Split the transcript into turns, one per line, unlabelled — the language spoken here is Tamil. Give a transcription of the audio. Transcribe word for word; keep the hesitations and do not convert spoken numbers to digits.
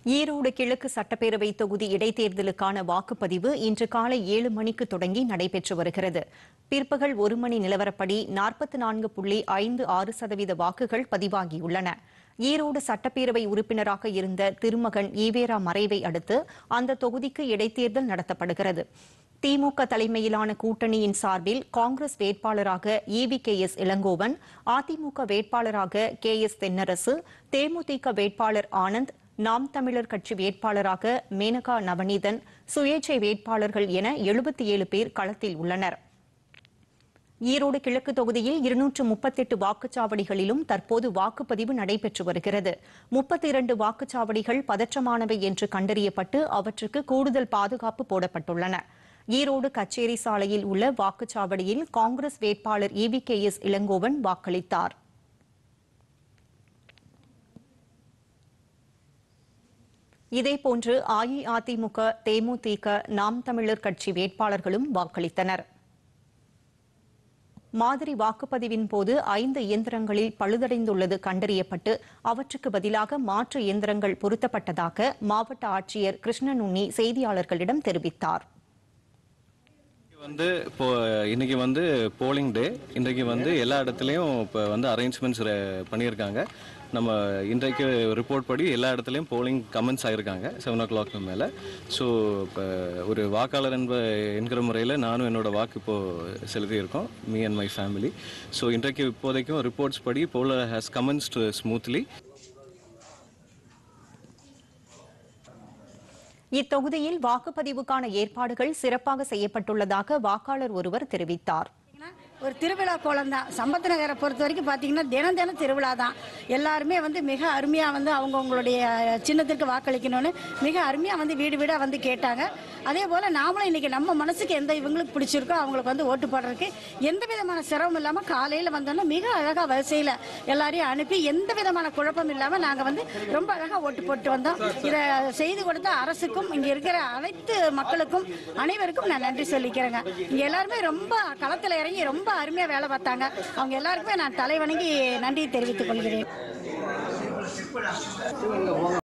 ஈரோடு கிழக்கு சட்டப்பேரவை தொகுதி இடைத்தேர்தலுக்கான வாக்குப்பதிவு இன்று காலை ஏழு மணிக்கு தொடங்கி நடைபெற்று வருகிறது. பிற்பகல் ஒரு மணி நிலவரப்படி நாற்பத்தி நான்கு புள்ளி ஐந்து ஆறு சதவீத வாக்குகள் பதிவாகியுள்ளன. ஈரோடு சட்டப்பேரவை உறுப்பினராக இருந்த திருமகன் ஈவேரா மறைவை அடுத்து அந்த தொகுதிக்கு இடைத்தேர்தல் நடத்தப்படுகிறது. திமுக தலைமையிலான கூட்டணியின் சார்பில் காங்கிரஸ் வேட்பாளராக E V K S Elangovan, AIADMK வேட்பாளராக கே எஸ் தென்னரசு, தேமுதிக வேட்பாளர் ஆனந்த், நாம் தமிழர் கட்சி வேட்பாளராக மேனகா நவநீதன், சுயேட்சை வேட்பாளர்கள் என எழுபத்தி ஏழு பேர் களத்தில் உள்ளனர். ஈரோடு கிழக்கு தொகுதியில் இருநூற்று முப்பத்தி எட்டு வாக்குச்சாவடிகளிலும் தற்போது வாக்குப்பதிவு நடைபெற்று வருகிறது. முப்பத்தி இரண்டு வாக்குச்சாவடிகள் பதற்றமானவை என்று கண்டறியப்பட்டு அவற்றுக்கு கூடுதல் பாதுகாப்பு போடப்பட்டுள்ளன. ஈரோடு கச்சேரி சாலையில் உள்ள வாக்குச்சாவடியில் காங்கிரஸ் வேட்பாளர் ஈவி கே எஸ் இளங்கோவன் வாக்களித்தார். இதேபோன்று அஇஅதிமுக, தேமுதிக, நாம் தமிழர் கட்சி வேட்பாளர்களும் வாக்களித்தனர். மாதிரி வாக்குப்பதிவின் போது ஐந்து இயந்திரங்களில் பழுதடைந்துள்ளது கண்டறியப்பட்டு அவற்றுக்கு பதிலாக மாற்று இயந்திரங்கள் பொருத்தப்பட்டதாக மாவட்ட ஆட்சியர் கிருஷ்ணனுண்ணி செய்தியாளர்களிடம் தெரிவித்தார்.
வந்து இப்போ இன்னைக்கு வந்து போலிங் டே. இன்றைக்கு வந்து எல்லா இடத்துலையும் இப்போ வந்து அரேஞ்ச்மெண்ட்ஸ் பண்ணியிருக்காங்க. நம்ம இன்றைக்கு ரிப்போர்ட் படி எல்லா இடத்துலையும் போலிங் கமெண்ட்ஸ் ஆகிருக்காங்க செவன் ஓ கிளாக்கு மேலே. ஸோ இப்போ ஒரு வாக்காளர் என்ப என்கிற முறையில் நானும் என்னோடய வாக்கு இப்போது செலுத்தியிருக்கோம், me and my family. So இன்றைக்கு இப்போதைக்கும் ரிப்போர்ட்ஸ் படி போல் ஹேஸ் கமெண்ட்ஸ்டு ஸ்மூத்லி.
இத்தொகுதியில் வாக்குப்பதிவுக்கான ஏற்பாடுகள் சிறப்பாக செய்யப்பட்டுள்ளதாக வாக்காளர் ஒருவர் தெரிவித்தார்.
ஒரு திருவிழா கோலம் தான். சம்பத் நகரை பொறுத்த வரைக்கும் பார்த்தீங்கன்னா தினம் தினம் திருவிழா தான். எல்லாருமே வந்து மிக அருமையாக வந்து அவங்கவுங்களுடைய சின்னத்திற்கு வாக்களிக்கணும்னு மிக அருமையாக வந்து வீடு வீடாக வந்து கேட்டாங்க. அதே போல் நாமளும் இன்றைக்கி நம்ம மனசுக்கு எந்த இவங்களுக்கு பிடிச்சிருக்கோ அவங்களுக்கு வந்து ஓட்டு போடுறதுக்கு எந்த விதமான சிரமம் இல்லாமல் காலையில் வந்தோன்னா மிக அழகாக வரிசையில் எல்லாரையும் அனுப்பி எந்த விதமான குழப்பம் இல்லாமல் நாங்கள் வந்து ரொம்ப அழகாக ஓட்டு போட்டு வந்தோம். இதை செய்து கொடுத்த அரசுக்கும் இங்கே இருக்கிற அனைத்து மக்களுக்கும் அனைவருக்கும் நான் நன்றி சொல்லிக்கிறேங்க. இங்கே எல்லாருமே ரொம்ப களத்தில் இறங்கி ரொம்ப அருமையா வேலை பார்த்தாங்க. அவங்க எல்லாருக்குமே நான் தலை வணங்கி நன்றி தெரிவித்துக் கொள்கிறேன்.